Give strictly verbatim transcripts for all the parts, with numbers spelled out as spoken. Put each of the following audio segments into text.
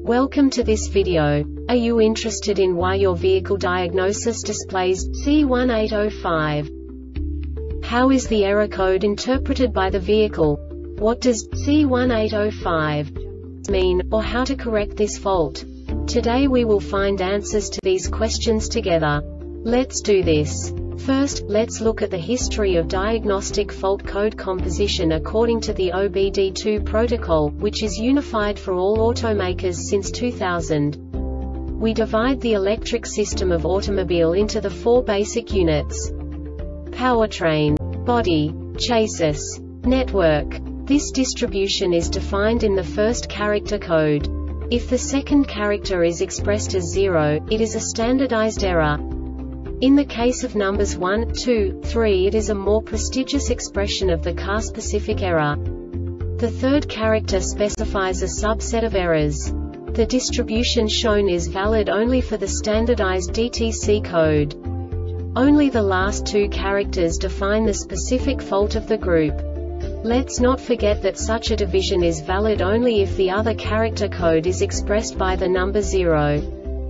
Welcome to this video. Are you interested in why your vehicle diagnosis displays C one eight zero five? How is the error code interpreted by the vehicle? What does C one eight zero five mean, or how to correct this fault? Today we will find answers to these questions together. Let's do this. First, let's look at the history of diagnostic fault code composition according to the O B D two protocol, which is unified for all automakers since two thousand. We divide the electric system of automobile into the four basic units: powertrain, body, chassis, network. This distribution is defined in the first character code. If the second character is expressed as zero, it is a standardized error. In the case of numbers one, two, three, it is a more prestigious expression of the car-specific error. The third character specifies a subset of errors. The distribution shown is valid only for the standardized D T C code. Only the last two characters define the specific fault of the group. Let's not forget that such a division is valid only if the other character code is expressed by the number zero.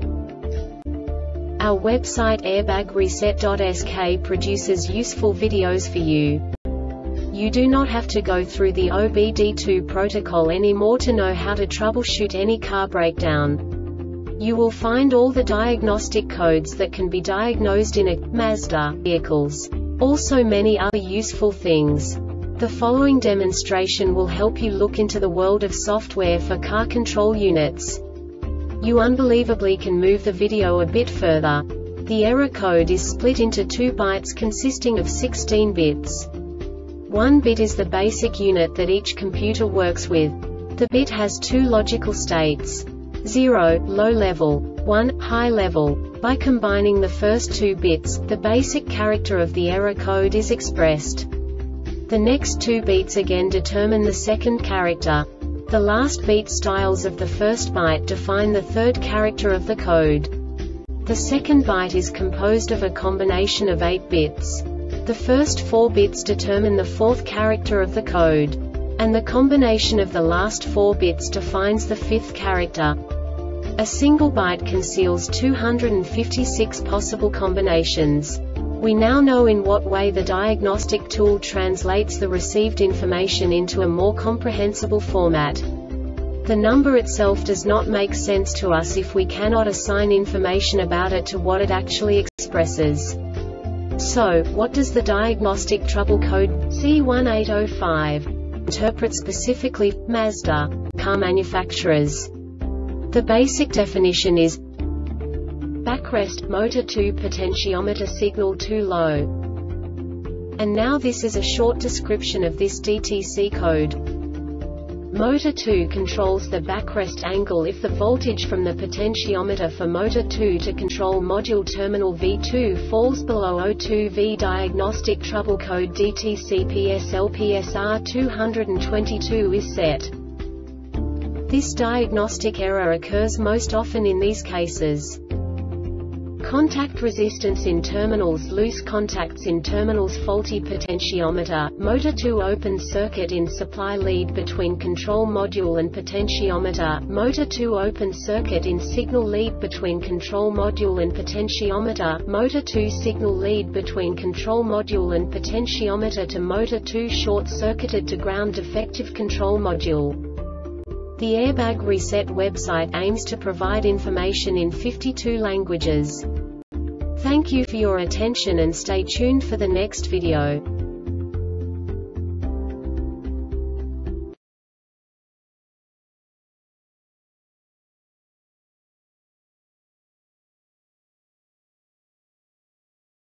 Our website airbag reset dot S K produces useful videos for you. You do not have to go through the O B D two protocol anymore to know how to troubleshoot any car breakdown. You will find all the diagnostic codes that can be diagnosed in a Mazda vehicles. Also many other useful things. The following demonstration will help you look into the world of software for car control units. You unbelievably can move the video a bit further. The error code is split into two bytes consisting of sixteen bits. One bit is the basic unit that each computer works with. The bit has two logical states: zero, low level, one, high level. By combining the first two bits, the basic character of the error code is expressed. The next two beats again determine the second character. The last beat styles of the first byte define the third character of the code. The second byte is composed of a combination of eight bits. The first four bits determine the fourth character of the code. And the combination of the last four bits defines the fifth character. A single byte conceals two hundred fifty-six possible combinations. We now know in what way the diagnostic tool translates the received information into a more comprehensible format. The number itself does not make sense to us if we cannot assign information about it to what it actually expresses. So, what does the diagnostic trouble code C one eight zero five interpret specifically for Mazda car manufacturers? The basic definition is backrest, motor two potentiometer signal too low. And now this is a short description of this D T C code. Motor two controls the backrest angle if the voltage from the potentiometer for motor two to control module terminal V two falls below zero two V. Diagnostic trouble code D T C P S L P S R two twenty-two is set. This diagnostic error occurs most often in these cases: contact resistance in terminals, loose contacts in terminals, faulty potentiometer, motor two open circuit in supply lead between control module and potentiometer, motor two open circuit in signal lead between control module and potentiometer, motor two signal lead between control module and potentiometer to motor two short-circuited to ground, defective control module. The Airbag Reset website aims to provide information in fifty-two languages. Thank you for your attention and stay tuned for the next video.